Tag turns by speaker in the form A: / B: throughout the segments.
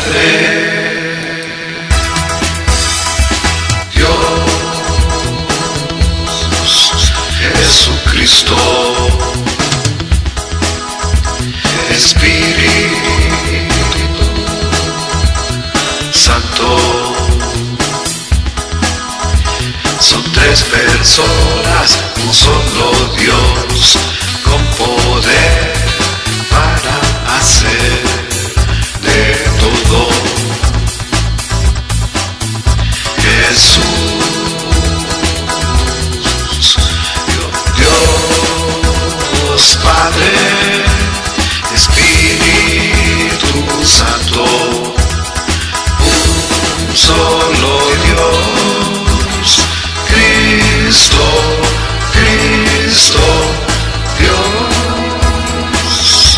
A: Jesucristo, Espíritu Santo, son tres personas, un solo Dios, con poder para hacer de todo. Jesús, Dios Padre, Espíritu Santo, un solo Dios, Cristo, Cristo, Dios,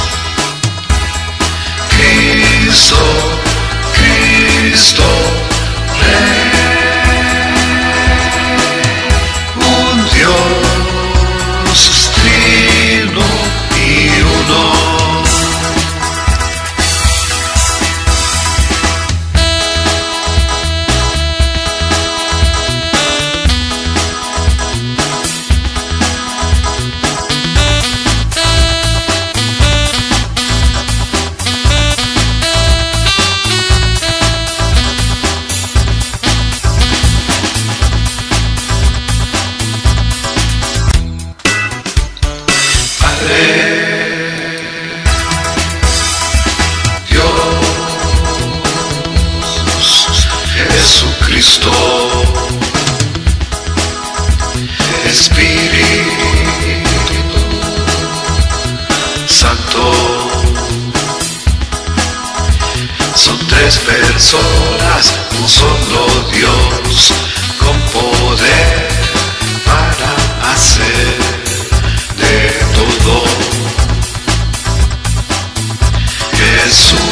A: Cristo, Cristo, Rey, un Dios trino y uno. Jesucristo, Espíritu Santo, son tres personas, un solo Dios, con poder para hacer de todo. Jesús,